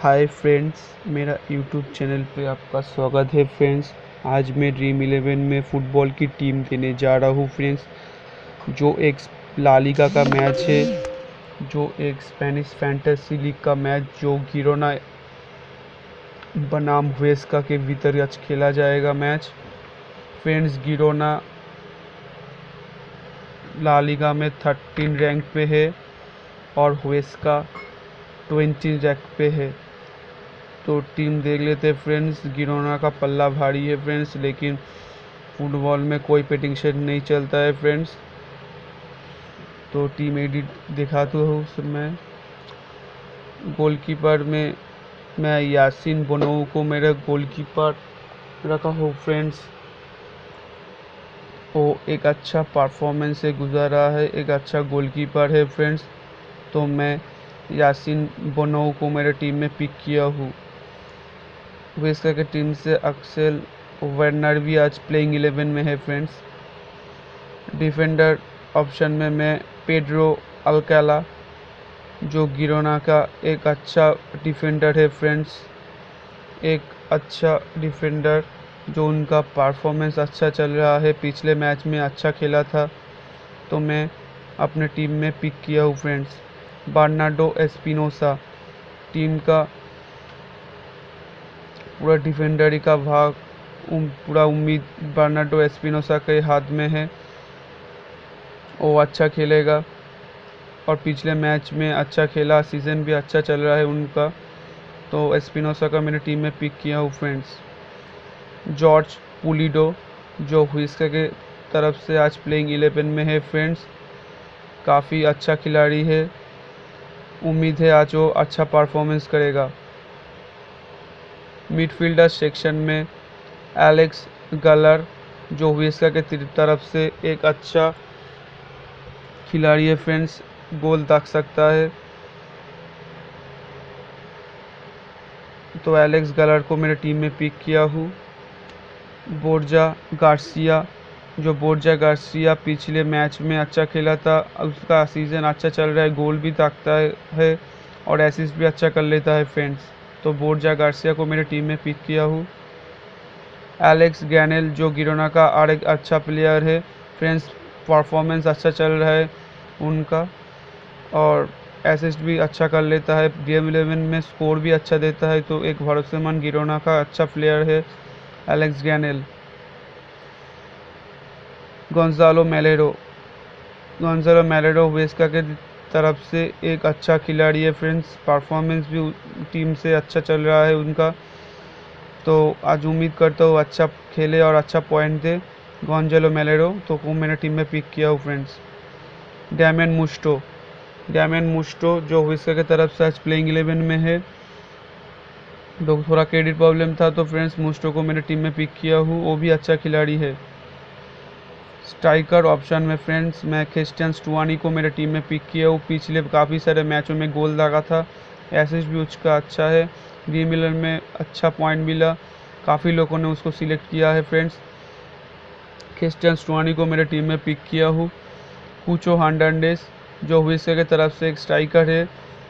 हाय friends, मेरा YouTube channel पे आपका स्वागत है फ्रेंड्स। आज मैं ड्रीम 11 में फ़ुटबॉल की टीम देने जा रहा हूँ फ्रेंड्स। जो एक ला लीगा का मैच है, जो एक स्पेनिश फैंटेसी लीग का मैच जो गिरोना बनाम हुएस्का के भीतर आज खेला जाएगा match. Friends, Girona La Liga में 13 रैंक पे है और हुएस्का 20 रैंक पे है। तो टीम देख लेते हैं फ्रेंड्स। गिरोना का पल्ला भारी है फ्रेंड्स, लेकिन फुटबॉल में कोई प्रेडिक्शन नहीं चलता है फ्रेंड्स। तो टीम एडिट दिखाता हूँ मैं। गोलकीपर में मैं यासिन बोनो को मेरा गोलकीपर रखा हूँ फ्रेंड्स। वो एक अच्छा परफॉर्मेंस से गुजर रहा है, एक अच्छा गोलकीपर है फ्रेंड्स। तो मैं यासिन बोनो को मेरे टीम में पिक किया हूँ। वेस्का के टीम से अक्सेल वर्नर भी आज प्लेइंग 11 में है फ्रेंड्स। डिफेंडर ऑप्शन में मैं पेड्रो अल्काला, जो गिरोना का एक अच्छा डिफेंडर है फ्रेंड्स, एक अच्छा डिफेंडर जो उनका परफॉर्मेंस अच्छा चल रहा है, पिछले मैच में अच्छा खेला था, तो मैं अपने टीम में पिक किया हूँ फ्रेंड्स। बर्नार्डो एस्पिनोसा, टीम का पूरा डिफेंडरी का भाग पूरा उम्मीद बर्नार्डो एस्पिनोसा के हाथ में है। वो अच्छा खेलेगा और पिछले मैच में अच्छा खेला, सीज़न भी अच्छा चल रहा है उनका। तो एस्पिनोसा का मैंने टीम में पिक किया हूँ फ्रेंड्स। जॉर्ज पुलिडो, जो हुइस्का के तरफ से आज प्लेइंग 11 में है फ्रेंड्स, काफ़ी अच्छा खिलाड़ी है। उम्मीद है आज वो अच्छा परफॉर्मेंस करेगा। मिडफील्डर सेक्शन में एलेक्स गलर, जो हुइस्का के तरफ से एक अच्छा खिलाड़ी है फ्रेंड्स, गोल दाग सकता है। तो एलेक्स गलर को मेरे टीम में पिक किया हूँ। बोर्जा गार्सिया, जो बोर्जा गार्सिया पिछले मैच में अच्छा खेला था, उसका सीज़न अच्छा चल रहा है, गोल भी दागता है और एसिस्ट भी अच्छा कर लेता है फ्रेंड्स। तो बोर्जा गार्सिया को मेरे टीम में पिक किया हूँ। एलेक्स गैनेल, जो गिरोना का और एक अच्छा प्लेयर है फ्रेंड्स, परफॉर्मेंस अच्छा चल रहा है उनका और असिस्ट भी अच्छा कर लेता है, ड्रीम 11 में स्कोर भी अच्छा देता है। तो एक भरोसेमंद गिरोना का अच्छा प्लेयर है एलेक्स गैनेल। गोंजालो मेलेरो वेस्का के तरफ से एक अच्छा खिलाड़ी है फ्रेंड्स, परफॉर्मेंस भी टीम से अच्छा चल रहा है उनका। तो आज उम्मीद करता हूँ अच्छा खेले और अच्छा पॉइंट दे गोंजालो मेलेरो, तो वो मैंने टीम में पिक किया हूँ फ्रेंड्स। डैमियन मुस्टो, जो हुइस्का की तरफ से आज प्लेइंग 11 में है, तो थोड़ा क्रेडिट प्रॉब्लम था, तो फ्रेंड्स मुस्टो को मैंने टीम में पिक किया हूँ, वो भी अच्छा खिलाड़ी है। स्ट्राइकर ऑप्शन में फ्रेंड्स मैं क्रिस्टियन स्टुआनी को मेरे टीम में पिक किया हूँ। पिछले काफ़ी सारे मैचों में गोल दागा था, एसिस्ट भी उसका अच्छा है, ड्रीम 11 में अच्छा पॉइंट मिला, काफ़ी लोगों ने उसको सिलेक्ट किया है फ्रेंड्स। क्रिस्टियन स्टुआनी को मेरे टीम में पिक किया हूँ। कुचो हर्नांडेज, जो हुइस्का की तरफ से एक स्ट्राइकर है,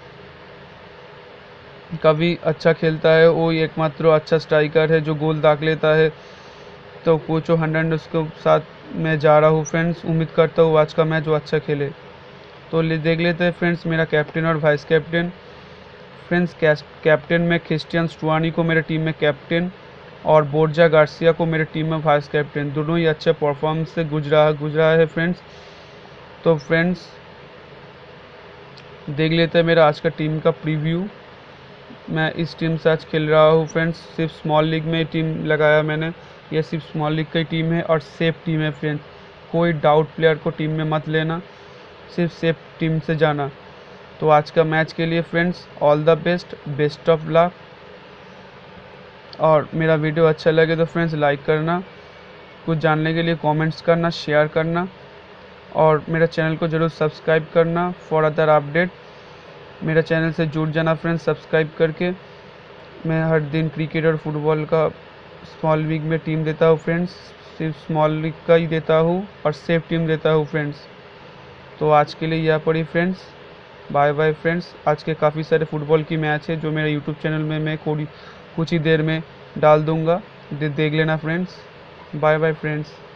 काफ़ी अच्छा खेलता है, वो एकमात्र अच्छा स्ट्राइकर है जो गोल दाग लेता है। तो कुचो हर्नांडेज के साथ मैं जा रहा हूँ फ्रेंड्स, उम्मीद करता हूँ आज का मैच वो अच्छा खेले। तो देख लेते हैं फ्रेंड्स मेरा कैप्टन और वाइस कैप्टन। फ्रेंड्स, कैप्टन में क्रिस्टियन स्टुआनी को मेरे टीम में कैप्टन और बोर्जा गार्सिया को मेरे टीम में वाइस कैप्टन, दोनों ही अच्छे परफॉर्मेंस से गुजरा है फ्रेंड्स। तो फ्रेंड्स देख लेते हैं मेरा आज का टीम का प्रीव्यू। मैं इस टीम से आज खेल रहा हूँ फ्रेंड्स, सिर्फ स्मॉल लीग में टीम लगाया मैंने, ये सिर्फ स्मॉल लीग की टीम है और सेफ टीम है फ्रेंड्स। कोई डाउट प्लेयर को टीम में मत लेना, सिर्फ सेफ टीम से जाना। तो आज का मैच के लिए friends all the best of luck. और मेरा वीडियो अच्छा लगे तो फ्रेंड्स लाइक करना, कुछ जानने के लिए कमेंट्स करना, शेयर करना और मेरा चैनल को ज़रूर सब्सक्राइब करना फॉर अदर अपडेट। मेरा चैनल से जुड़ जाना फ्रेंड्स सब्सक्राइब करके। मैं हर दिन क्रिकेट और फुटबॉल का स्मॉल लीग में टीम देता हूँ फ्रेंड्स, सिर्फ स्मॉल लीग का ही देता हूँ और सेफ टीम देता हूँ फ्रेंड्स। तो आज के लिए यहाँ पर ही फ्रेंड्स, बाय बाय फ्रेंड्स। आज के काफ़ी सारे फुटबॉल की मैच है जो मेरे यूट्यूब चैनल में मैं कुछ ही देर में डाल दूँगा, देख लेना फ्रेंड्स। Bye bye friends.